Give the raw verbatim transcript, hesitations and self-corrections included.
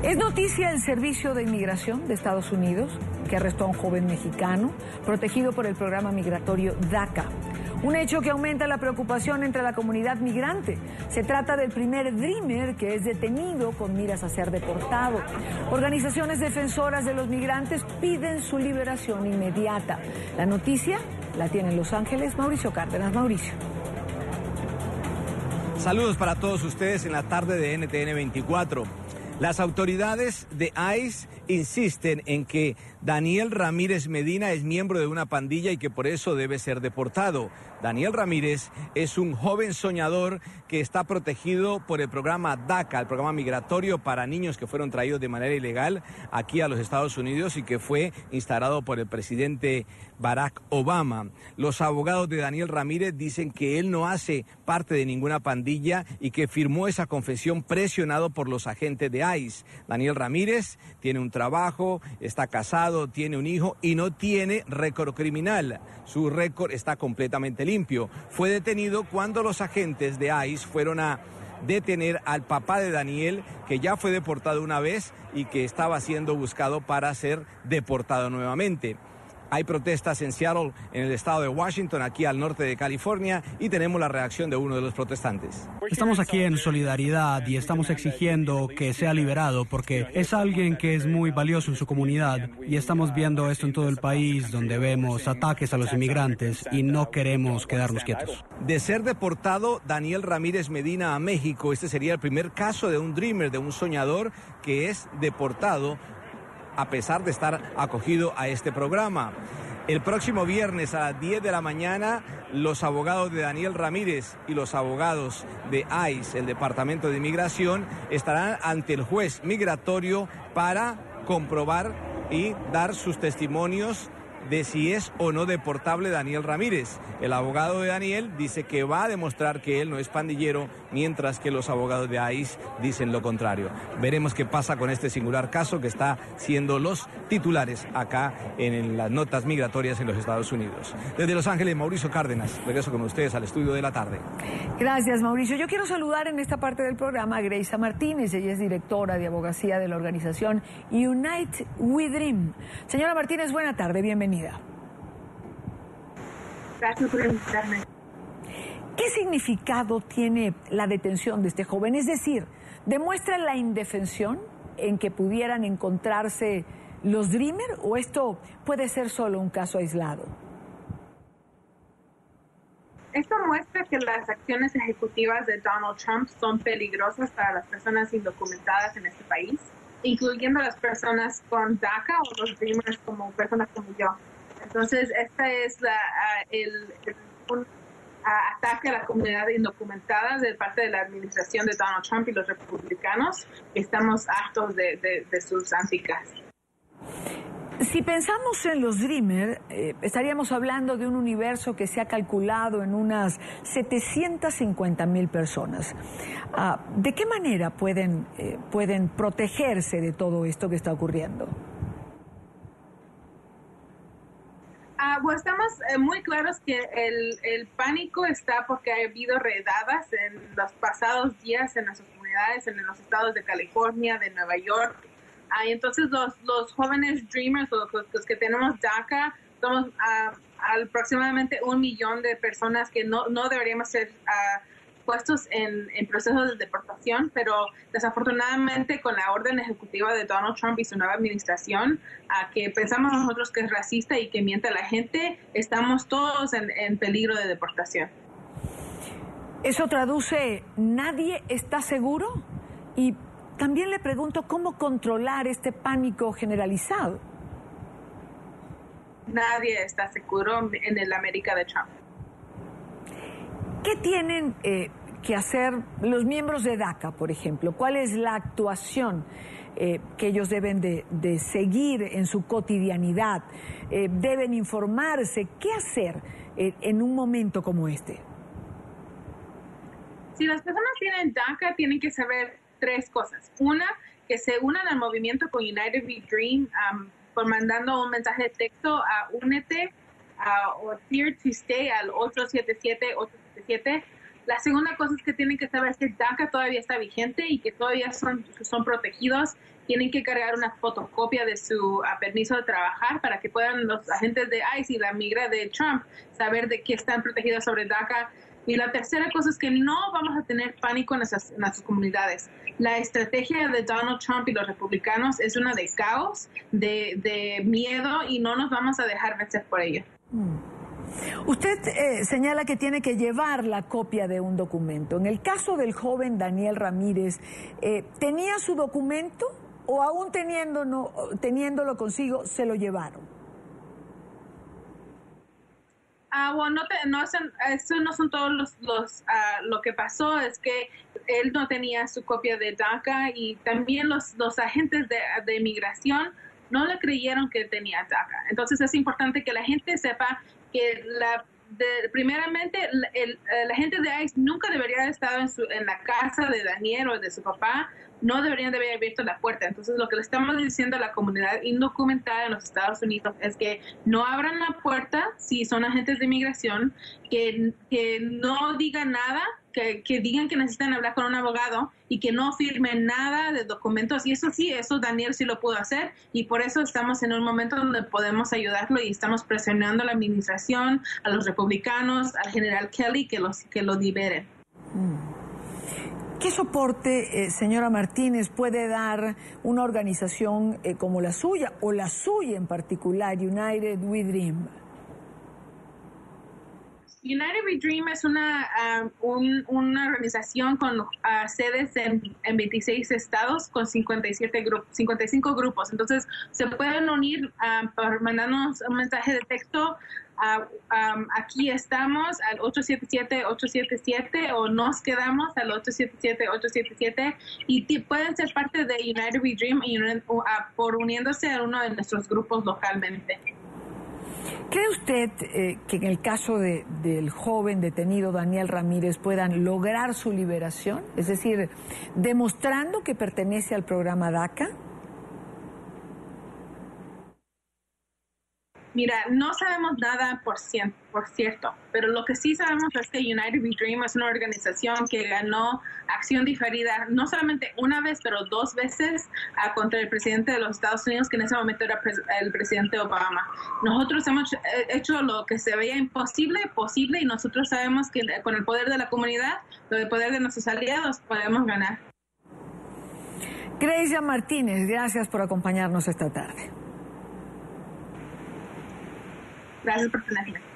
Es noticia el Servicio de Inmigración de Estados Unidos, que arrestó a un joven mexicano protegido por el programa migratorio DACA. Un hecho que aumenta la preocupación entre la comunidad migrante. Se trata del primer Dreamer que es detenido con miras a ser deportado. Organizaciones defensoras de los migrantes piden su liberación inmediata. La noticia la tiene en Los Ángeles Mauricio Cárdenas. Mauricio. Saludos para todos ustedes en la tarde de N T N veinticuatro. Las autoridades de ICE insisten en que Daniel Ramírez Medina es miembro de una pandilla y que por eso debe ser deportado. Daniel Ramírez es un joven soñador que está protegido por el programa DACA, el programa migratorio para niños que fueron traídos de manera ilegal aquí a los Estados Unidos y que fue instalado por el presidente Barack Obama. Los abogados de Daniel Ramírez dicen que él no hace parte de ninguna pandilla y que firmó esa confesión presionado por los agentes de ICE. Daniel Ramírez tiene un trabajo, está casado, tiene un hijo y no tiene récord criminal. Su récord está completamente limpio. Fue detenido cuando los agentes de ICE fueron a detener al papá de Daniel, que ya fue deportado una vez y que estaba siendo buscado para ser deportado nuevamente. Hay protestas en Seattle, en el estado de Washington, aquí al norte de California, y tenemos la reacción de uno de los protestantes. Estamos aquí en solidaridad y estamos exigiendo que sea liberado porque es alguien que es muy valioso en su comunidad y estamos viendo esto en todo el país donde vemos ataques a los inmigrantes y no queremos quedarnos quietos. De ser deportado Daniel Ramírez Medina a México, este sería el primer caso de un dreamer, de un soñador que es deportado a pesar de estar acogido a este programa. El próximo viernes a las diez de la mañana, los abogados de Daniel Ramírez y los abogados de ICE, el Departamento de Inmigración, estarán ante el juez migratorio para comprobar y dar sus testimonios de si es o no deportable Daniel Ramírez. El abogado de Daniel dice que va a demostrar que él no es pandillero, mientras que los abogados de ICE dicen lo contrario. Veremos qué pasa con este singular caso que está siendo los titulares acá en las notas migratorias en los Estados Unidos. Desde Los Ángeles, Mauricio Cárdenas, regreso con ustedes al estudio de la tarde. Gracias, Mauricio. Yo quiero saludar en esta parte del programa a Greisa Martínez. Ella es directora de abogacía de la organización Unite We Dream. Señora Martínez, buena tarde, bienvenida. Gracias por invitarme. ¿Qué significado tiene la detención de este joven? Es decir, ¿demuestra la indefensión en que pudieran encontrarse los Dreamer o esto puede ser solo un caso aislado? Esto muestra que las acciones ejecutivas de Donald Trump son peligrosas para las personas indocumentadas en este país, incluyendo a las personas con DACA o los Dreamers como personas como yo. Entonces, este es la, uh, el, el un, uh, ataque a la comunidad indocumentada de parte de la administración de Donald Trump y los republicanos. Estamos hartos de, de, de sus anticas. Si pensamos en los Dreamer, eh, estaríamos hablando de un universo que se ha calculado en unas setecientas cincuenta mil personas. Uh, ¿De qué manera pueden, eh, pueden protegerse de todo esto que está ocurriendo? Uh, bueno, estamos eh, muy claros que el, el pánico está porque ha habido redadas en los pasados días en nuestras comunidades, en los estados de California, de Nueva York. Uh, y entonces los, los jóvenes Dreamers, o los, los que tenemos DACA, somos uh, aproximadamente un millón de personas que no, no deberíamos ser uh, puestos en, en procesos de deportación, pero desafortunadamente con la orden ejecutiva de Donald Trump y su nueva administración, a que pensamos nosotros que es racista y que miente a la gente, estamos todos en, en peligro de deportación. Eso traduce, ¿nadie está seguro? Y también le pregunto, ¿cómo controlar este pánico generalizado? Nadie está seguro en el América de Trump. ¿Qué tienen eh, que hacer los miembros de DACA, por ejemplo? ¿Cuál es la actuación eh, que ellos deben de, de seguir en su cotidianidad? Eh, ¿Deben informarse? ¿Qué hacer eh, en un momento como este? Si las personas tienen DACA, tienen que saber tres cosas. Una, que se unan al movimiento con United We Dream um, por mandando un mensaje de texto a Únete uh, o Here to Stay al ocho siete siete, ocho siete siete. La segunda cosa es que tienen que saber que DACA todavía está vigente y que todavía son, son protegidos. Tienen que cargar una fotocopia de su uh, permiso de trabajar para que puedan los agentes de ICE y la migra de Trump saber de que están protegidos sobre DACA. Y la tercera cosa es que no vamos a tener pánico en nuestras, en nuestras comunidades. La estrategia de Donald Trump y los republicanos es una de caos, de, de miedo, y no nos vamos a dejar vencer por ello. Mm. Usted eh, señala que tiene que llevar la copia de un documento. En el caso del joven Daniel Ramírez, eh, ¿tenía su documento o aún teniendo, no, teniéndolo consigo se lo llevaron? Ah, bueno, no, te, no son, eso no son todos los, los uh, lo que pasó es que él no tenía su copia de DACA y también los, los agentes de, de inmigración no le creyeron que tenía DACA. Entonces es importante que la gente sepa que la, de, primeramente el, el, la gente de ICE nunca debería haber estado en, su, en la casa de Daniel o de su papá. No deberían de haber abierto la puerta. Entonces, lo que le estamos diciendo a la comunidad indocumentada en los Estados Unidos es que no abran la puerta si son agentes de inmigración, que, que no digan nada, que, que digan que necesitan hablar con un abogado y que no firmen nada de documentos. Y eso sí, eso Daniel sí lo pudo hacer y por eso estamos en un momento donde podemos ayudarlo y estamos presionando a la administración, a los republicanos, al general Kelly que, los, que lo liberen. Mm. ¿Qué soporte, eh, señora Martínez, puede dar una organización eh, como la suya, o la suya en particular, United We Dream? United We Dream es una, uh, un, una organización con uh, sedes en, en veintiséis estados con cincuenta y siete grupos, cincuenta y cinco grupos. Entonces, se pueden unir uh, por mandarnos un mensaje de texto. Uh, um, aquí estamos al ocho siete siete, ocho siete siete o nos quedamos al ocho siete siete, ocho siete siete y pueden ser parte de United We Dream y, uh, por uniéndose a uno de nuestros grupos localmente. ¿Cree usted eh, que en el caso de, del joven detenido Daniel Ramírez puedan lograr su liberación? Es decir, demostrando que pertenece al programa DACA. Mira, no sabemos nada por, cien, por cierto, pero lo que sí sabemos es que United We Dream es una organización que ganó acción diferida no solamente una vez, pero dos veces uh, contra el presidente de los Estados Unidos, que en ese momento era pres el presidente Obama. Nosotros hemos hecho lo que se veía imposible, posible, y nosotros sabemos que con el poder de la comunidad, con el poder de nuestros aliados, podemos ganar. Grecia Martínez, gracias por acompañarnos esta tarde. Gracias por tenerme.